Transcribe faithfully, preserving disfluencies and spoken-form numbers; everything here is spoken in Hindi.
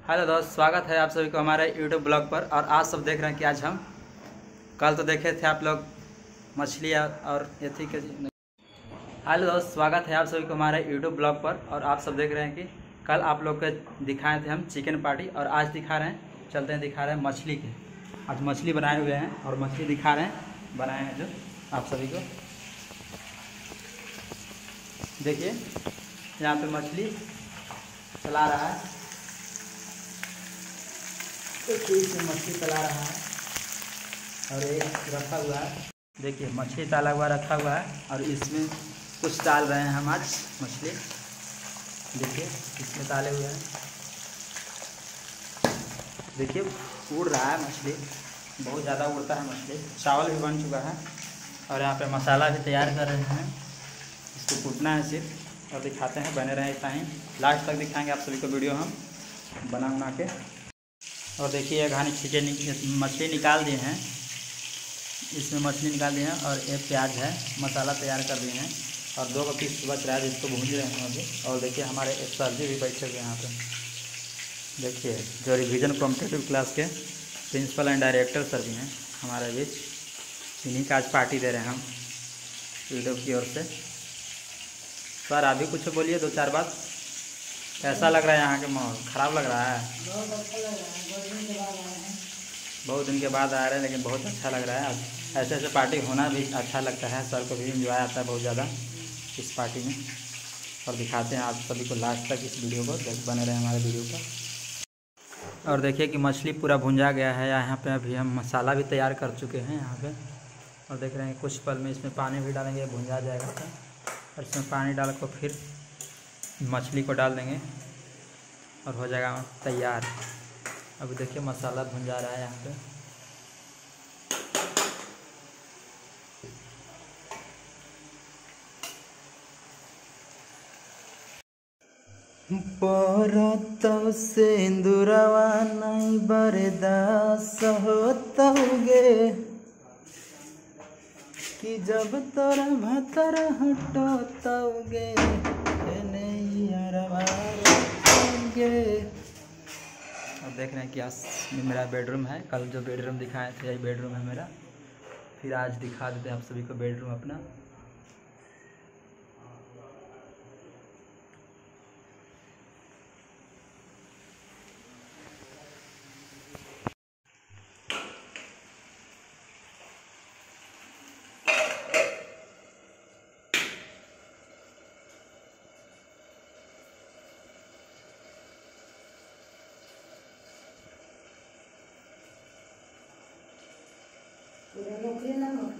हेलो दोस्त, स्वागत है आप सभी को हमारे यूट्यूब ब्लॉग पर। और आज सब देख रहे हैं कि आज हम कल तो देखे थे आप लोग मछली और ये थी कि हेलो दोस्त, स्वागत है आप सभी को हमारे यूट्यूब ब्लॉग पर। और आप सब देख रहे हैं कि कल आप लोग के दिखाए थे हम चिकन पार्टी, और आज दिखा रहे हैं, चलते हैं दिखा रहे हैं मछली के। आज मछली बनाए हुए हैं और मछली दिखा रहे हैं बनाए हैं जो आप सभी को देखिए। यहाँ पे मछली चला रहा है, देखिए इसमें मछली चला रहा है और एक रखा हुआ है। देखिए मछली ताला हुआ रखा हुआ है और इसमें कुछ डाल रहे हैं हम आज मछली। देखिए इसमें डाले हुए हैं, देखिए उड़ रहा है मछली, बहुत ज़्यादा उड़ता है मछली। चावल भी बन चुका है और यहाँ पे मसाला भी तैयार कर रहे हैं, इसको कूटना है सिर्फ। और दिखाते हैं, बने रहे इतना ही, लास्ट तक दिखाएंगे आप सभी को वीडियो हम बना बना के। और देखिए ये घानी चिकन मछली निकाल दिए हैं, इसमें मछली निकाल दिए हैं और एक प्याज है, मसाला तैयार कर दिए हैं और दो का पीस बच रहा है जिसको भून रहे हैं अभी। और देखिए हमारे एक सर जी भी बैठे हुए हैं यहाँ पे, देखिए जो रिवीजन कॉम्पिटेटिव क्लास के प्रिंसिपल एंड डायरेक्टर सर भी हैं हमारे बीच। इन्हीं का आज पार्टी दे रहे हैं हम यूट्यूब की ओर से। सर अभी कुछ बोलिए, दो चार बात। कैसा लग रहा है यहाँ के माहौल? ख़राब लग रहा है? बहुत अच्छा लग रहा है, बहुत दिन के बाद आए हैं। बहुत दिन के बाद आ रहे हैं लेकिन बहुत अच्छा लग रहा है। ऐसे ऐसे पार्टी होना भी अच्छा लगता है, सर को भी इंजॉय आता है बहुत ज़्यादा इस पार्टी में। और दिखाते हैं आप सभी को लास्ट तक इस वीडियो को, देख बने रहे हमारे वीडियो पर। और देखिए कि मछली पूरा भुंजा गया है। यहाँ पे अभी हम मसाला भी तैयार कर चुके हैं यहाँ पे, और देख रहे हैं कुछ पल में इसमें पानी भी डालेंगे, भुंजा जाएगा तो। और इसमें पानी डाल कर फिर मछली को डाल देंगे और हो जाएगा तैयार। अभी देखिए मसाला भुन जा रहा है यहाँ पे। परत सिंदूरवा नहीं बरदास होतोगे कि जब तोरा भतर हटोगे और देख रहे हैं कि आज मेरा बेडरूम है। कल जो बेडरूम दिखाए थे यही बेडरूम है मेरा, फिर आज दिखा देते हैं आप सभी को बेडरूम अपना। नौकरी ना